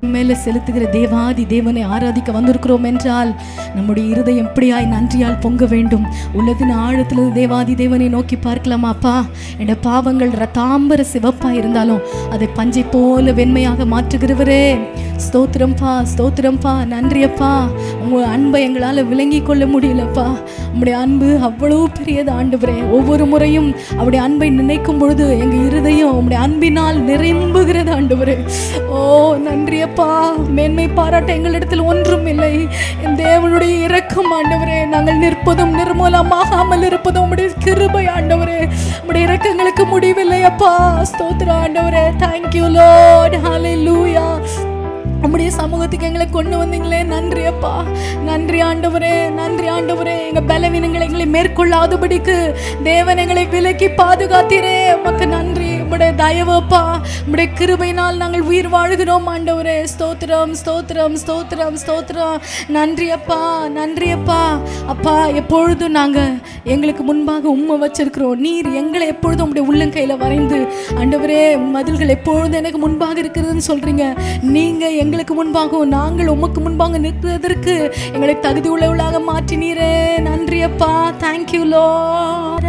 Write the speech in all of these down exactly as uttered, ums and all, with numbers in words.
மேலே செலுத்துகிற தேவாதி தேவனை ஆராதிக்க வந்திருக்கிறோம் என்றால் நம்முடைய இருதயம் எப்படியாய் நன்றியால் பொங்க வேண்டும். உள்ளதின் ஆழத்தில் தேவாதி தேவனை நோக்கி பார்க்கலாமா? அப்பா, என்னோட பாவங்கள் ரத்தாம்பர சிவப்பாக இருந்தாலும் அதை பஞ்சை போல வெண்மையாக மாற்றுகிறவரே, ஸ்தோத்திரம்பா, ஸ்தோத்திரம்பா, நன்றியப்பா. உங்கள் அன்பை எங்களால் விளங்கி கொள்ள முடியலப்பா. உங்களுடைய அன்பு அவ்வளோ பெரியது ஆண்டவரே. ஒவ்வொரு முறையும் அவருடைய அன்பை நினைக்கும் பொழுது எங்கள் இருதயம் உங்களுடைய அன்பினால் நிரம்புகிறது ஆண்டவரே. ஓ நன்றியப்பா. மேன்மை பாராட்ட எங்களிடத்தில் ஒன்றும் இல்லை. என் தேவனுடைய இரக்கம் ஆண்டவரே. நாங்கள் நிற்பதும் நிர்மூலமாகாமல் இருப்பதும் உங்களுடைய கிருபை ஆண்டவரே. உங்களுடைய இரக்கங்களுக்கு முடிவில்லை அப்பா. ஸ்தோத்திரம் ஆண்டவரே. Thank you lord. ஹல்லேலூயா. நம்முடைய சமூகத்துக்கு எங்களை கொண்டு வந்தீங்களே, நன்றி அப்பா. நன்றி ஆண்டவரே, நன்றி ஆண்டவரே. எங்கள் பலவீனங்களை எங்களை மேற்கொள்ளாதபடிக்கு தேவன் எங்களை விலக்கி பாதுகாத்தீரே, உமக்கு நன்றி. உம்முடைய தயவப்பா, உம்முடைய கிருபையினால் நாங்கள் உயிர் வாழ்கிறோம் ஆண்டவரே. ஸ்தோத்திரம், ஸ்தோத்திரம், ஸ்தோத்திரம், ஸ்தோத்திரம். நன்றி அப்பா, நன்றி அப்பா. அப்பா, எப்பொழுதும் நாங்கள் எங்களுக்கு முன்பாக உண்மை வச்சிருக்கிறோம். நீர் எங்களை எப்பொழுதும் உங்களுடைய உள்ளங்கையில் வரைந்து ஆண்டவரே மதில்கள் எப்பொழுதும் எனக்கு முன்பாக இருக்கிறதுன்னு சொல்றீங்க. நீங்க எங்களுக்கு முன்பாகவும் நாங்கள் உமக்கு முன்பாக நிற்கிறதற்கு எங்களை தகுதி உள்ளவளாக மாற்றினீரே. நன்றி அப்பா. Thank you lord.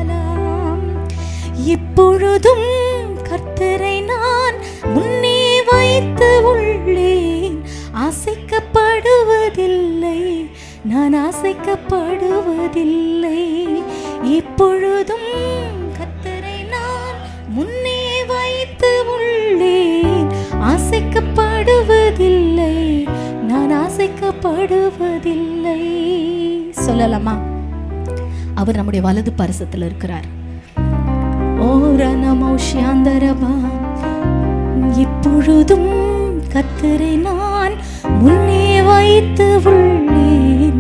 இப்பொழுதும் கர்த்தரை நான் முன்னே வைத்து உள்ளேன். ஆசைக்கப்படுவதில்லை, நான் ஆசைக்கப்படுவதில்லை. இப்பொழுதும் கர்த்தரை நான் முன்னே வைத்து உள்ளேன். ஆசைக்கப்படுவதில்லை, நான் ஆசைக்கப்படுவதில்லை. சொல்லலாமா? அவர் நம்முடைய வலது பரிசத்தில் இருக்கிறார். இப்பொழுதும் கர்த்தரை நான் முன்னே வைத்து உள்ளேன்.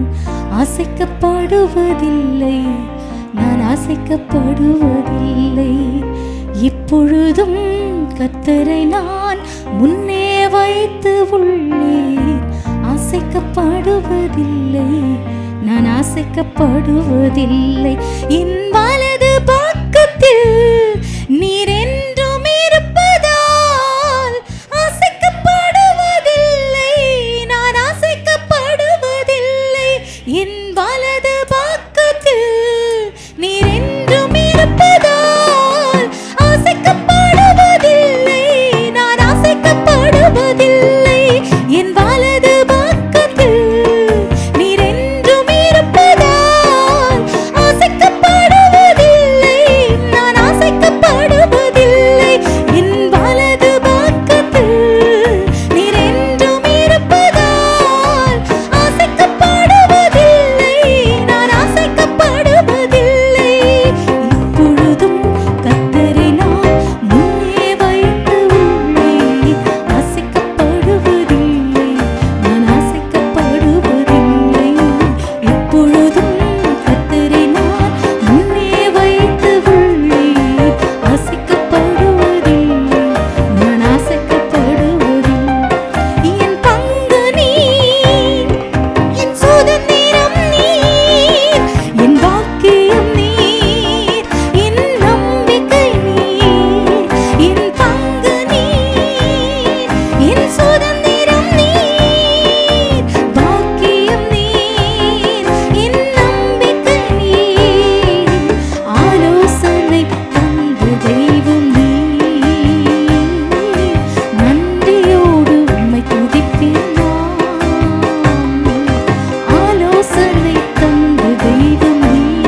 ஆசைக்கப்படுவதில்லை, நான் ஆசைக்கப்படுவதில்லை. இப்பொழுதும் கர்த்தரை நான் முன்னே வைத்து உள்ளேன். ஆசைக்கப்படுவதில்லை, நான் ஆசைக்கப்படுவதில்லை. என் வலது பக்கத்தில் நீர் என்றும் இருப்பதால் ஆசைக்கப்படுவதில்லை, நான் ஆசைக்கப்படுவதில்லை. என் வலது பக்கத்தில் நீர் என்றும் இருப்பதால் ஆசைக்கப்படுவதில்லை, நான் ஆசைக்கப்படுவதில்லை. என் வலது பக்கத்தில் நீர் என்றும் இருப்பதால் ஆசைக்கப்படுவதில்லை, நான் ஆசைக்கப்படுவதில்லை. என் வலது பக்கத்தில் நீர் என்றும் இருப்பதால் ஆசைக்கப்படுவதில்லை, நான் ஆசைக்கப்படுவதில்லை. இப்பொழுதும் கர்த்தரை நான் முன்னே வைத்து உள்ளேன். ஆசைக்கப்படுவதில்லை, நான் ஆசைக்கப்படுவதில்லை. இப்பொழுதும் கர்த்தரை நான் முன்னே வைத்து உள்ளேன். ஆசைக்கப்படுவதில்லை, நான் ஆசைக்கப்படுவதில்லை. என் பங்கு நீர், என் சுதந்திரம் நீர், என் வாக்கியம் நீர், என் நம்பிக்கை நீர். என் பங்கு நீர், என் சுதந்திரம் நீர், வாக்கியம் நீர், என் நம்பிக்கை நீர். ஆலோசனை தந்த தெய்வம் நீர். நன்றியோடு உம்மை துதிப்பேன் நான். ஆலோசனை தந்த தெய்வம்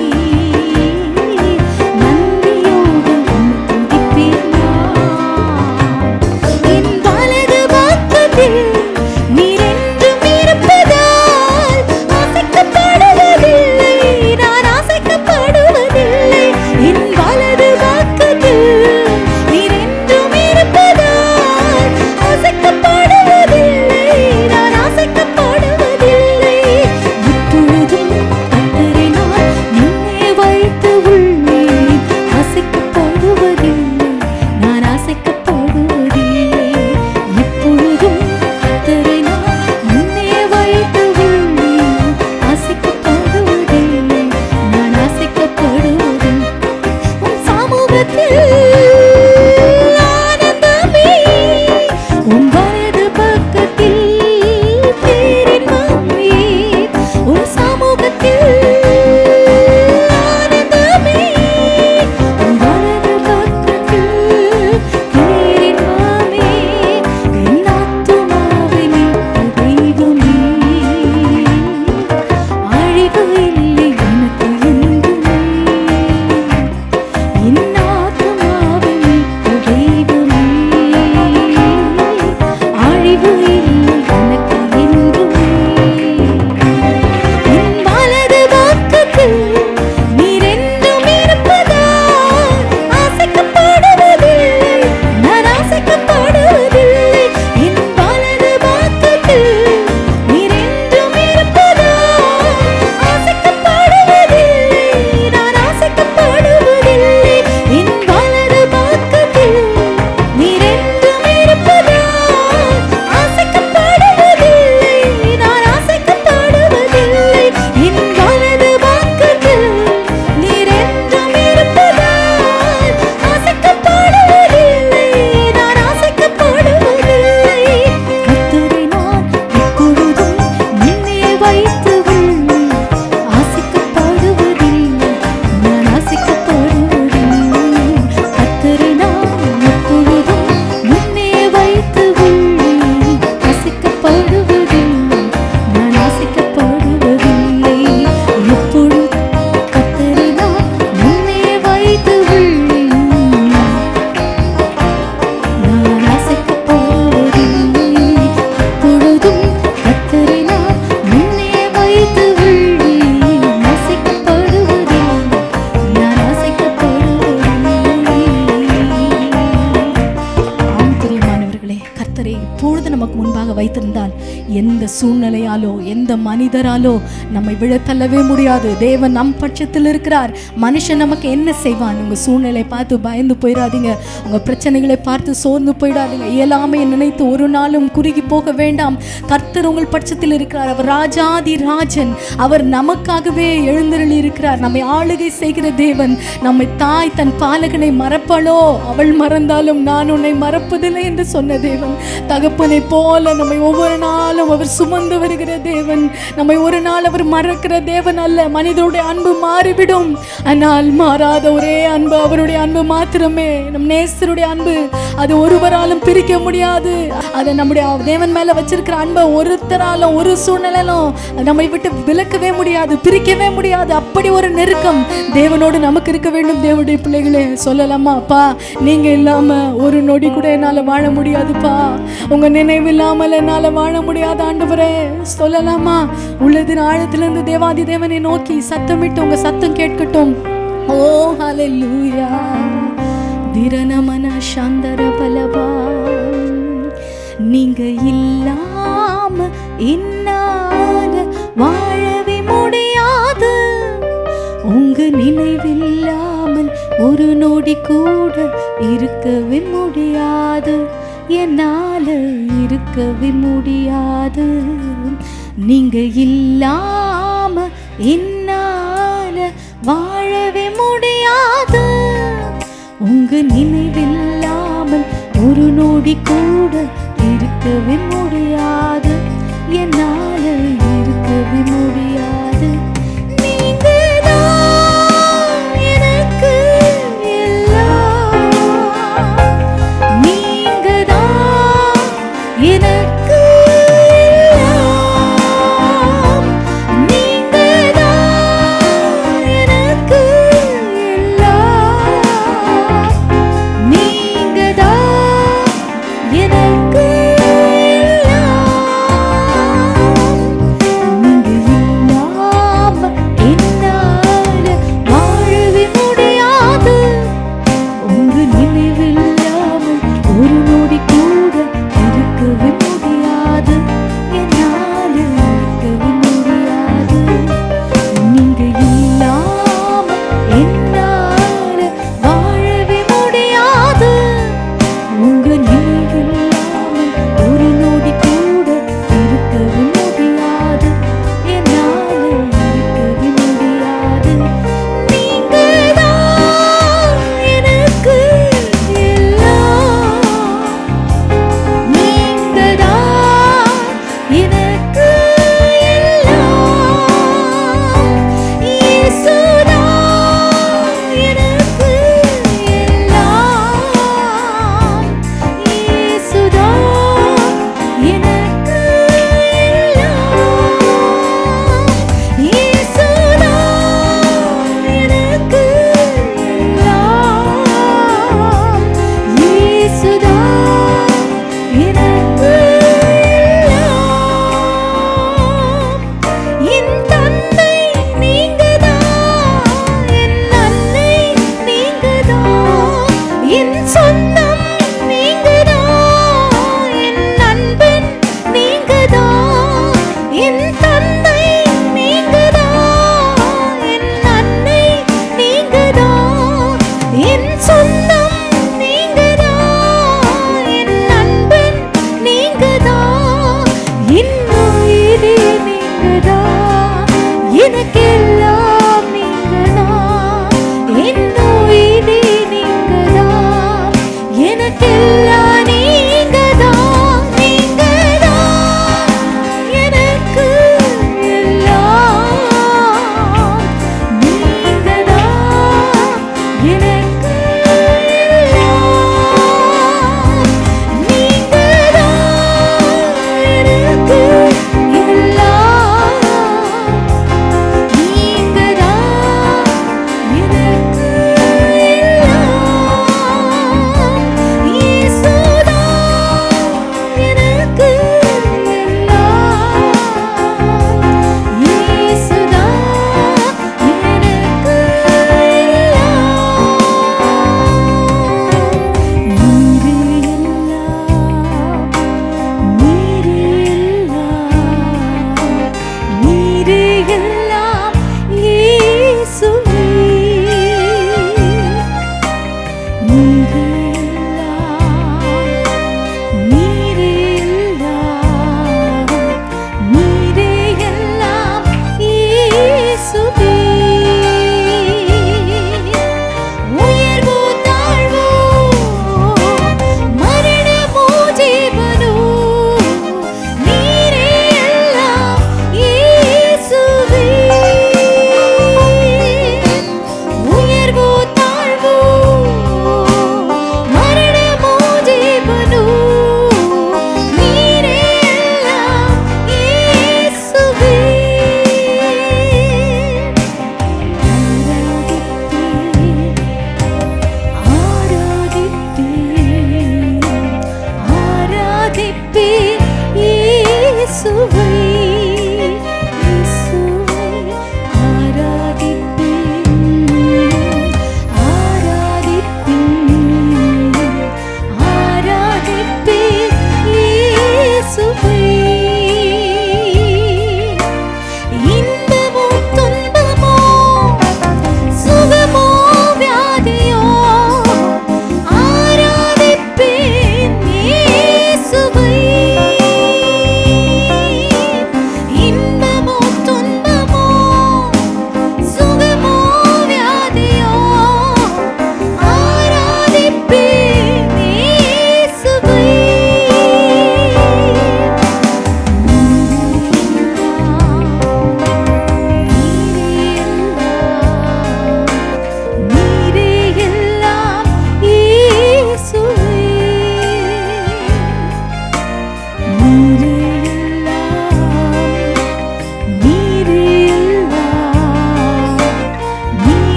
நீர். நன்றியோடு உம்மை துதிப்பேன் நான். என் வலது பக்கத்தில் நீர் என்றும் இருப்பதால் ஆசைக்கப்படுவதில்லை, நான் ஆசைக்கப்படுவதில்லை. என் வலது பக்கத்தில் நீர் என்றும் இருப்பதால் ஆசைக்கப்படுவதில்லை, நான் ஆசைக்கப்படுவதில்லை. இப்பொழுதும் கர்த்தரை நான் முன்னே வைத்து உள்ளேன். ஆசைக்கப்படுவதில்லை, நான் ஆசைக்கப்படுவதில்லை. இப்பொழுதும் கர்த்தரை நான் முன்னே வைத்து உள்ளேன். ஆசைக்கப்படுவதில்லை, நான் ஆசைக்கப்படுவதில்லை. உம் சமூகத்தில் ஆனந்தமே, உம் வலது பக்கத்தில் அவரை இப்பொழுது நமக்கு முன்பாக வைத்திருந்தால் எந்த சூழ்நிலையாலோ எந்த மனிதராலோ நம்மை விழத்தள்ளவே முடியாது. தேவன் நம் பட்சத்தில் இருக்கிறார். மனுஷன் நமக்கு என்ன செய்வான்? உங்கள் சூழ்நிலை பார்த்து பயந்து போயிடாதீங்க. உங்கள் பிரச்சனைகளை பார்த்து சோர்ந்து போயிடாதீங்க. இயலாமை நினைத்து ஒரு நாளும் குறுகி போக வேண்டாம். கர்த்தர் உங்கள் பட்சத்தில் இருக்கிறார். அவர் ராஜாதி ராஜன். அவர் நமக்காகவே எழுந்தருளி இருக்கிறார். நம்மை ஆளுகை செய்கிற தேவன். நம்மை தாய் தன் பாலகனை மறப்பாளோ? அவள் மறந்தாலும் நான் உன்னை மறப்பதில்லை என்று சொன்ன தேவன். தகப்பனை போல நம்மை ஒவ்வொரு நாளும் அவர் சுமந்து வருகிற தேவன். நம்மை ஒரு நாள் அவர் மறக்கிற தேவன் அல்ல. மனிதருடைய அன்பு மாறிவிடும், ஆனால் மாறாத ஒரே அன்பு அவருடைய அன்பு மாத்திரமே. நம் நேசருடைய அன்பு அது ஒருவராலும் பிரிக்க முடியாது. அதை நம்முடைய தேவன் மேல வச்சிருக்கிற அன்பை ஒருத்தராலும் ஒரு சூழ்நிலையிலும் நம்மை விட்டு விலக்கவே முடியாது, பிரிக்கவே முடியாது. அப்படி ஒரு நெருக்கம் தேவனோடு நமக்கு இருக்க வேண்டும். தேவனுடைய பிள்ளைகளே சொல்லலாமா, அப்பா நீங்க இல்லாம ஒரு நொடி கூட என்னால வாழ முடியாதுப்பா, உங்க நினைவு இல்லாமல் என்னால வாழ முடியாது ஆண்டவரே சொல்லலாமா? உள்ளதின் ஆழத்திலிருந்து தேவாதி தேவனை நோக்கி சத்தமிட்டு உங்க சத்தம் கேட்கட்டும். ஓ ஹல்லேலூயா. திரணமன சந்தர பலவா, நீங்க இல்லாம என்னால வாழவே முடியாது. உங்க நினைவில்லாமல் ஒரு நொடி கூட இருக்கவே முடியாது. என்னால இருக்கவே முடியாது. நீங்க இல்லாம என்னால வாழவே முடியாது. உங்க நினைவில்லாமல் ஒரு நொடி கூட இருக்கவே முடியாது. என்னால இருக்கவே முடியாது. நீங்க தான் எனக்கு எல்லாம். நீங்க தான் எனக்கு எல்லாம். நீங்க தான் எனக்கு எல்லாம். நீங்க தான் எனக்கு ஒரு நொடி கூட இருக்கவே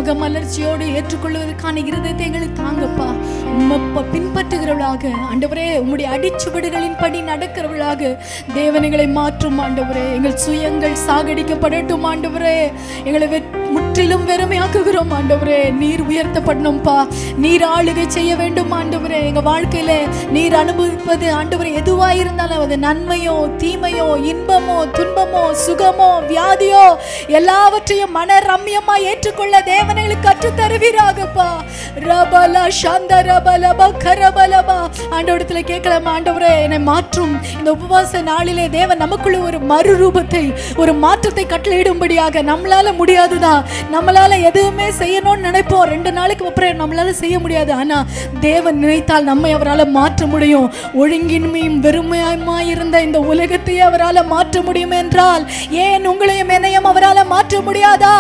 முக மலர்ச்சியோடு ஏற்றுக்கொள்வதற்கான இருதயத்தை எங்களுக்கு தாங்கப்பா. உம்மை பின்பற்றுகிறவளாக ஆண்டவரே, உம்முடைய அடிச்சுவடுகளின் படி நடக்கிறவளாக தேவனைகளை மாற்றும் ஆண்டவரே. எங்கள் சுயங்கள் சாகடிக்கப்படட்டும் ஆண்டவரே. எங்களை முற்றிலும் வெறுமையாக்குகிறோம் ஆண்டவரே. நீர் உயர்த்தப்படணும்ப்பா. நீர் ஆளுகை செய்ய வேண்டும் ஆண்டவரே. எங்க வாழ்க்கையில நீர் அனுபவிப்பது ஆண்டவரே எதுவாயிருந்தாலும் அது நன்மையோ தீமையோ இன்பமோ துன்பமோ சுகமோ வியாதியோ எல்லாவற்றையும் மன ரம்யமா ஏற்றுக்கொள்ள தேவனைகளுக்கு கற்று தருவீராகப்பா. ரபலா சந்த ரபலபா கரபலபா. ஆண்டவரத்துல கேட்கலாம், ஆண்டவரே என்னை மாற்றும். இந்த உபவாச நாளிலே தேவன் நமக்குள்ள ஒரு மறுரூபத்தை ஒரு மாற்றத்தை கட்டளையிடும்படியாக. நம்மளால முடியாதுதான், நம்மளால எதுவுமே செய்யணும்னு நினைப்போம், ரெண்டு நாளைக்கு அப்புறம் நம்மளால செய்ய முடியாது. ஆனா தேவன் நினைத்தால் நம்மை அவரால் மாற்ற முடியும். ஒழுங்கின்மையும் வெறுமையாய் இருந்த இந்த உலகத்தையே அவரால் மாற்ற முடியும் என்றால் ஏன் உங்களையும் என்னையும் அவரால் மாற்ற முடியாதா?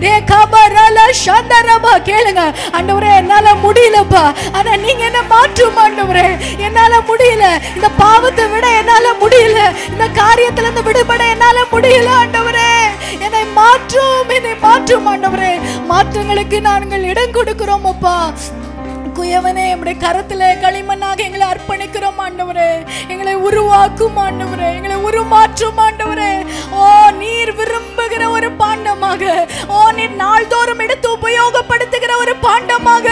கேளுங்க, ஆண்டவரே என்னால முடியலப்பா, ஆனா நீங்க என்ன மாற்றும் ஆண்டவரே. என்னால முடியல, இந்த பாவத்தை விட என்னால முடியல, இந்த காரியத்துல இருந்து விடுபட என்னால முடியல ஆண்டவரே. என்னை மாற்றும், என்னை மாற்றும் ஆண்டவரே. மாற்றங்களுக்கு நாங்கள் இடம் கொடுக்கிறோம் அப்பா. குயவனே, நம்முடைய கரத்துல களிமண்ணாக எங்களை அர்ப்பணிக்கிறோம் ஆண்டவரே. எங்களை உருவாக்கும் ஆண்டவரே, எங்களை உருமாற்றும் ஆண்டவரே. ஓ நீர் விரும்புகிற ஒரு பாண்டமாக, ஓ நீர் நாள்தோறும் எடுத்து உபயோகப்படுத்துகிற ஒரு பாண்டமாக.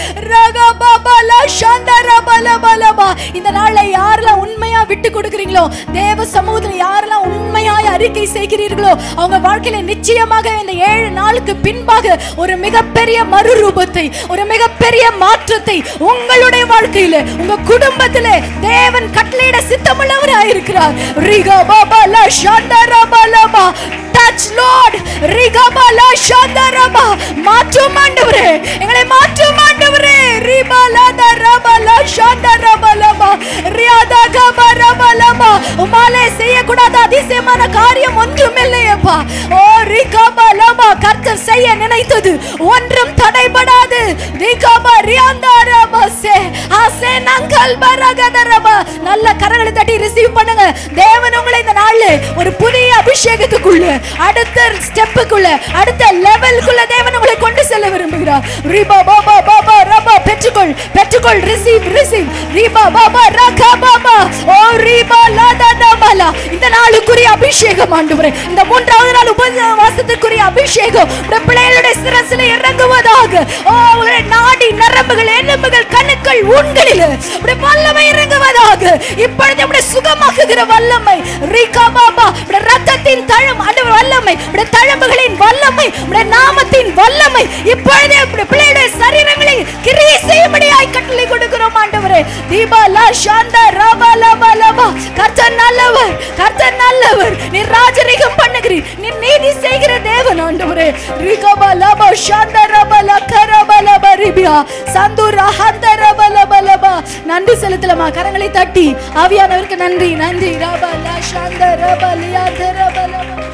இந்த நாள்ல யாரெல்லாம் உண்மையா விட்டு கொடுக்கிறீங்களோ, தேவ சமூகத்தில் யாரெல்லாம் உண்மையாய் அறிக்கை செய்கிறீர்களோ, அவங்க வாழ்க்கையில நிச்சயமாக இந்த ஏழு நாளுக்கு பின்பாக ஒரு மிகப்பெரிய மறுரூபத்தை, ஒரு மிகப்பெரிய மாற்றத்தை உங்களுடைய வாழ்க்கையில, உங்க குடும்பத்திலே தேவன் கட்டளையிட சித்தமுள்ளவராயிருக்கிறார். ரிகா பாபா லா ஷாந்தரா பாலபா. Touch Lord. ரிகா பாலா ஷாந்தரா. மாற்றும் ஆண்டவரே, எங்களை மாற்றும் ஆண்டவரே. ரிபா லாதா ரபா லா ஷாந்தரா பாலபா. ரியாதா கபா ரபா லபா. உம்மாலே செய்யக்கூடாத அதிசயமான காரியம் ஒன்றும் இல்லையப்பா. ஓ ரிகா பாலபா, கர்த்தர் செய்ய நினைத்தது ஒன்றும் தடைபடாது. ரிகா பா ரியாந்தா ரபா சே ஆசே நங்கல் பரகத ரபா. நல்ல கரங்களை தட்டி ரிசீவ் பண்ணுங்க. தேவன் உங்களை இந்த நாள்ல ஒரு புதிய அபிஷேகத்துக்குள்ள, அடுத்த ஸ்டெப்புக்குள்ள, அடுத்த லெவலுக்குள்ள தேவன் உங்களை கொண்டு செல்ல விரும்புகிறார். ரிபா பாபா பாபா ரபா. பெற்றுக்கொள், பெற்றுக்கொள். Receive, receive. ரிபா பாபா ரகா பாபா. ஓ ரிபா லாதா தபலா. இந்த நாளுக்குரிய அபிஷேகம் ஆண்டவரே, இந்த மூன்றாவது நாள் உபவாசத்துக்குரிய அபிஷேகம் உடைய பிள்ளைகளுடைய சிரசில இறங்குவதாக. ஓ உடைய நாடி நரம்புகள் எலும்புகள் கணுக்கள் ஊன்களில் உடைய வல்லமை இறங்குவதாக. இப்பொழுது உடைய சுகமாக்குகிற வல்லமை. ரிகா பாபா உடைய ரத்தத்தின் தழும் ஆண்டவர் வல்லமை, உடைய தழும்புகளின் வல்லமை, உடைய நாமத்தின் வல்லமை இப்பொழுதே உடைய பிள்ளைகளுடைய சரீரங்களை கிரியை செய்யும்படியாய் கட்டளை கொடுக்கிறோம் ஆண்டவரே. தீபா லா ஷாந்தா ரபா லபா லபா. கர்த்தர் நல்லவர், கர்த்தர் நல்லவர். நீ ராஜரிகம் பண்ணுகிறீர், நீ நீதி செய்கிற தேவன் ஆண்டவரே. ரிகபா லபா ஷாந்தா ரபா லா கரபா லபா ரிபியா சந்துரா ஹந்தா ரபா லபா லபா. நன்றி செலுத்தலாமா? கரங்களை தட்டி ஆவியானவருக்கு நன்றி, நன்றி. ரபா லா ஷாந்தா ரபா லியா ரபா லபா.